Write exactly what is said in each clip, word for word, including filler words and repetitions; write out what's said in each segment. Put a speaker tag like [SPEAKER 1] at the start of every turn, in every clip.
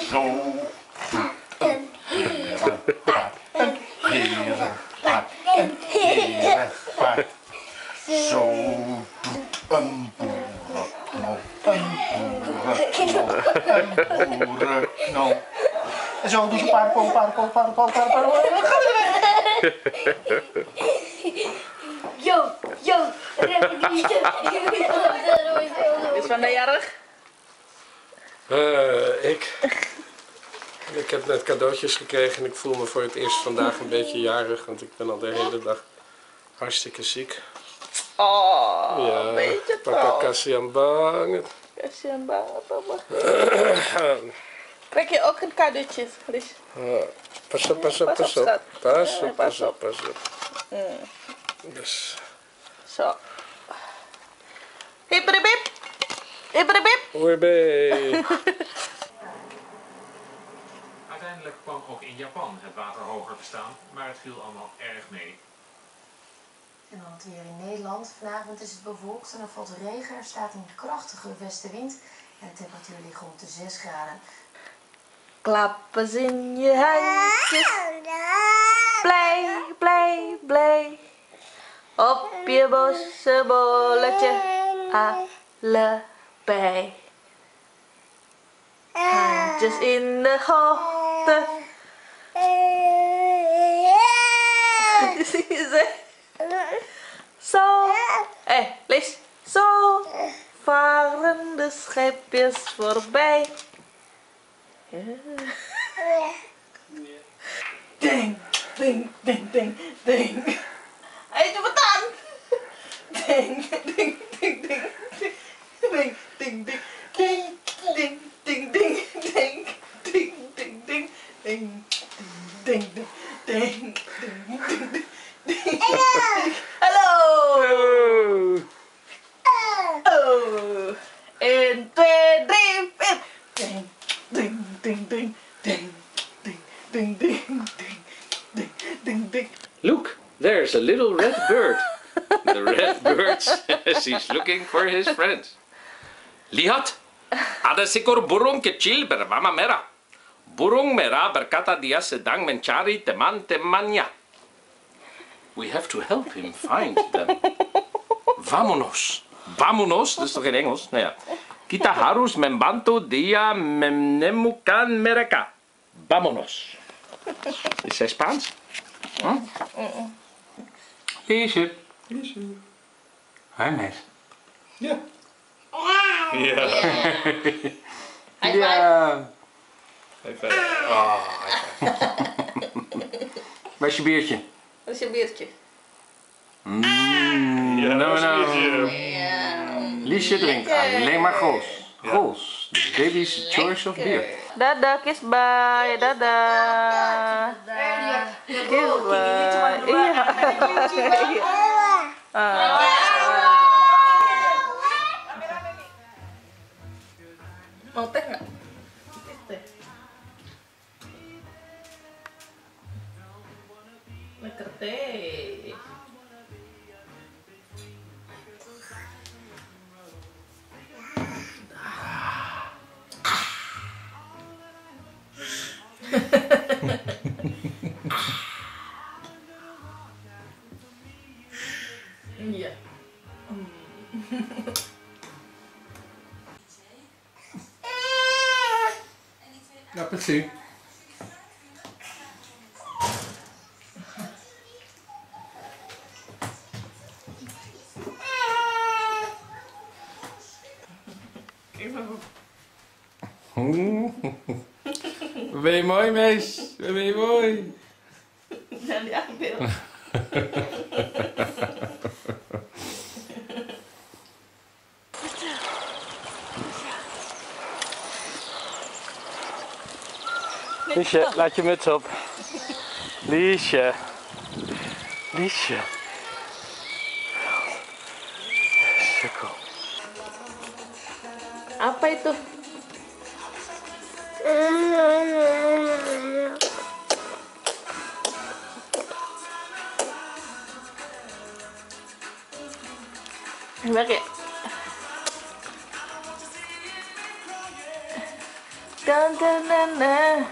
[SPEAKER 1] Zo een herenpaard, een herenpaard, een herenpaard. Zo doet een boerenknol, een boerenknol, een boerenknol. En zo doet een paardenkool, paardenkool, paardenkool, paardenkool.
[SPEAKER 2] Yo, yo,
[SPEAKER 3] Is vandaag jarig?
[SPEAKER 4] Uh, ik. Ik heb net cadeautjes gekregen en ik voel me voor het eerst vandaag een beetje jarig, want ik ben al de hele dag hartstikke ziek.
[SPEAKER 3] Oh,
[SPEAKER 4] Ja,
[SPEAKER 3] een beetje
[SPEAKER 4] papa
[SPEAKER 3] toch.
[SPEAKER 4] kasihan banget.
[SPEAKER 3] Kasihan banget, papa. Krijg je ook een cadeautje, Lies?
[SPEAKER 4] Uh, pas op, pas op, pas op.
[SPEAKER 3] schat.
[SPEAKER 4] Pas
[SPEAKER 3] Ja,
[SPEAKER 4] op,
[SPEAKER 3] pas
[SPEAKER 4] pas op, pas op.
[SPEAKER 3] Mm.
[SPEAKER 4] Dus.
[SPEAKER 3] Zo. Hipperibip. Hipperibip.
[SPEAKER 4] Oerbee.
[SPEAKER 5] Uiteindelijk kwam ook in Japan het water hoger te staan, maar het viel allemaal erg mee.
[SPEAKER 6] En dan het weer in Nederland. Vanavond is het bewolkt en er valt regen. Er staat een krachtige westenwind en de temperatuur ligt rond de zes graden.
[SPEAKER 3] Klappen in je handjes. Blij, blij, blij. Op je bossenbolletje. Allebei. Handjes in de hoogte. Zie je ze? Zo. Hé, hey, Lies. Zo varen de schepjes voorbij. Ja. Ding, ding, ding, ding, ding. Hé, hey, doe wat aan. Ding, ding, ding, ding, ding. Ding, ding, ding, ding, ding, ding, ding, ding, ding, ding, ding, ding, ding, ding, ding, ding, ding, ding. Hallo. Oh. één, twee, drie, vier. Ding, ding, ding, ding, ding, ding, ding, ding, ding, ding, ding.
[SPEAKER 7] Look, there's a little red bird. The red bird says he's looking for his friends. Lihat, ada seekor burung kecil bernama Merah. Burung merah berkata dia sedang mencari teman-temannya. We have to help him find them. Vamonos. Vamonos, dat is toch in Engels? Nou ja. Kita harus membantu dia menemukan mereka. Vamonos. Is zij Spaans? Hm? Liesje. Liesje. Hannes.
[SPEAKER 4] Ja.
[SPEAKER 7] Ja.
[SPEAKER 4] Ja. Even. Oh,
[SPEAKER 7] Waar is je biertje?
[SPEAKER 3] Dat is je biertje.
[SPEAKER 7] Mm,
[SPEAKER 4] ja,
[SPEAKER 7] nou,
[SPEAKER 4] dat is
[SPEAKER 7] nou.
[SPEAKER 3] Ja.
[SPEAKER 7] Liesje drinkt alleen maar Gols. Gols, the baby's choice of beer.
[SPEAKER 3] Dadah, kiss bye. Dadah. Kiss bye. Iya. Mau teh nggak? Teh. Lekker teh. Iya.
[SPEAKER 4] Apa sih? Wat ben je mooi, meis? Wat ben je mooi?
[SPEAKER 3] Jangan diambil.
[SPEAKER 4] Liesje, laat je muts op. Liesje. Liesje. Sukkel.
[SPEAKER 3] Apa itu? Enak ya? Dan, dan, dan, dan.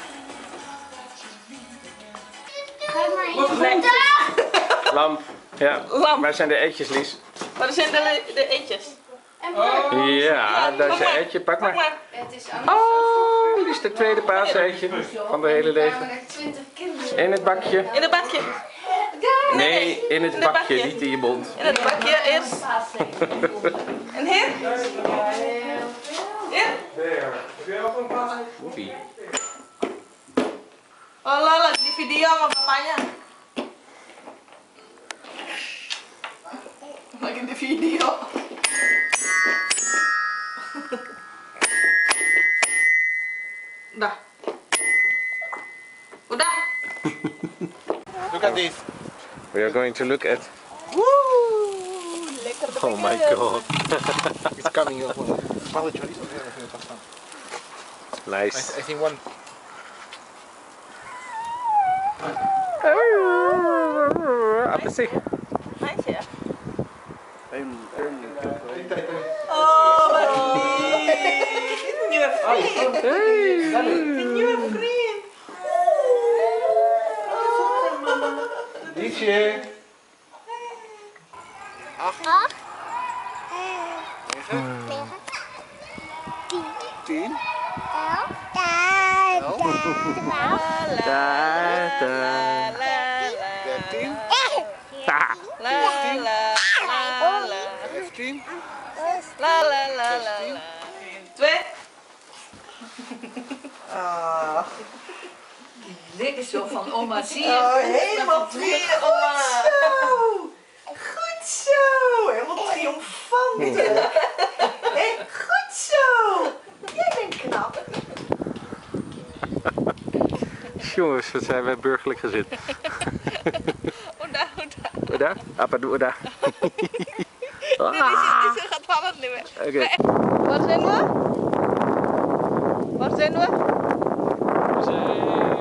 [SPEAKER 4] Lamp. Ja.
[SPEAKER 3] Lamp.
[SPEAKER 4] Waar zijn de eitjes, Lies?
[SPEAKER 3] Wat zijn de, de eetjes?
[SPEAKER 4] Ja, daar is je eitje. Pak
[SPEAKER 3] Pak
[SPEAKER 4] maar.
[SPEAKER 3] maar.
[SPEAKER 6] Het is
[SPEAKER 4] Oh, dit is het tweede paaseitje van de hele leven.
[SPEAKER 6] twintig kinderen.
[SPEAKER 4] In het bakje.
[SPEAKER 3] In het bakje.
[SPEAKER 4] Nee, in het
[SPEAKER 3] In het
[SPEAKER 4] bakje,
[SPEAKER 3] bakje.
[SPEAKER 4] niet in je mond.
[SPEAKER 3] In het bakje is. En hier? Hier?
[SPEAKER 4] Oei.
[SPEAKER 3] Oh lala, di video sama bapaknya. Lagi di video. Udah. Udah.
[SPEAKER 1] Look at this.
[SPEAKER 4] We are going to look at...
[SPEAKER 3] Woo, lekker de
[SPEAKER 4] Oh my god.
[SPEAKER 1] It's coming up. Probably chorizo. I,
[SPEAKER 4] Nice.
[SPEAKER 1] I think one.
[SPEAKER 4] Apa sih?
[SPEAKER 3] Nice ya.
[SPEAKER 1] Oh,
[SPEAKER 3] Oh, you have green. You have green.
[SPEAKER 1] Liesje. Tien.
[SPEAKER 4] Da, da.
[SPEAKER 1] Dertien.
[SPEAKER 4] Ah.
[SPEAKER 3] La la la la.
[SPEAKER 1] Vijftien.
[SPEAKER 3] La la la la la. Twee. Ah.
[SPEAKER 2] Dit is zo van oma, zie je?
[SPEAKER 3] Oh, helemaal twee, oma. Zo. Goed zo. Helemaal triomfant. Hé, goed zo. Jij bent knap.
[SPEAKER 4] Jongens, wat zijn wij burgerlijk gezin.
[SPEAKER 3] Udah, udah.
[SPEAKER 4] Udah? Apa dulu udah?
[SPEAKER 3] Ini sih gaat vallen nu.
[SPEAKER 4] Oké.
[SPEAKER 3] Waar zijn we? Waar zijn we?
[SPEAKER 4] We zijn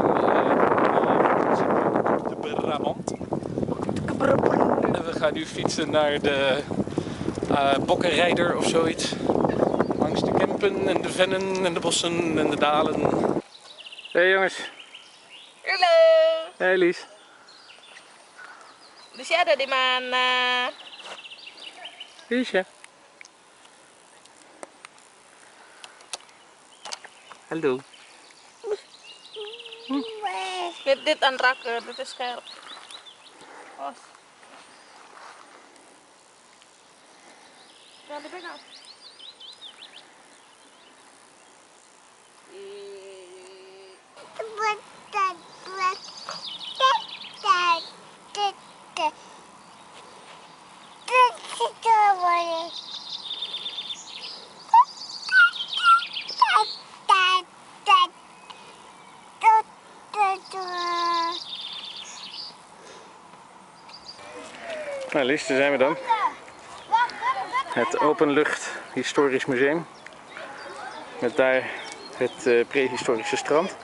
[SPEAKER 4] uh, de Brabant. En we gaan nu fietsen naar de uh, Bokkenrijder of zoiets. Langs de Kempen en de Vennen en de bossen en de dalen. Hey jongens.
[SPEAKER 3] Hallo.
[SPEAKER 4] Hey Lies.
[SPEAKER 3] Lucia ada di mana?
[SPEAKER 4] Liesje. Hallo.
[SPEAKER 3] Dit, dit aan raken, dit is scherp. Os. Ja, die ben ik nou.
[SPEAKER 4] Nou Lies, daar zijn we dan. Het Openlucht Historisch Museum. Met daar het uh, prehistorische strand.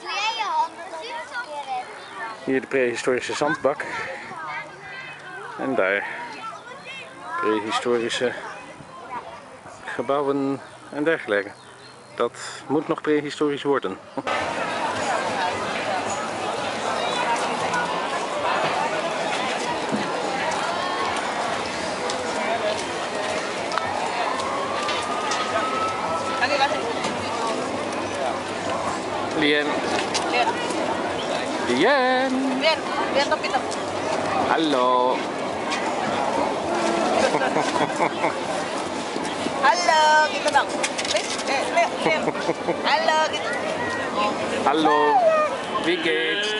[SPEAKER 4] Hier de prehistorische zandbak. En daar prehistorische gebouwen en dergelijke. Dat moet nog prehistorisch worden. Lien.
[SPEAKER 3] Lihat,
[SPEAKER 4] Lien.
[SPEAKER 3] lihat, lihat topi tuh.
[SPEAKER 4] Hallo.
[SPEAKER 3] Halo, gitu dong. Lihat, lihat, lihat. Halo, gitu.
[SPEAKER 4] Hallo. Wie geht's?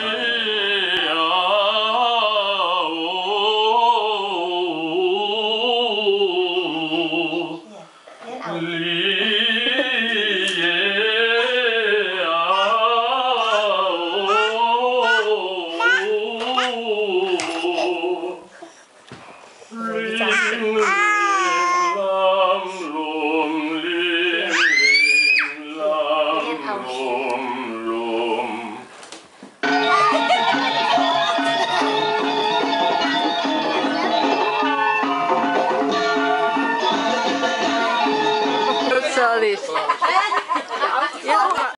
[SPEAKER 3] Solis.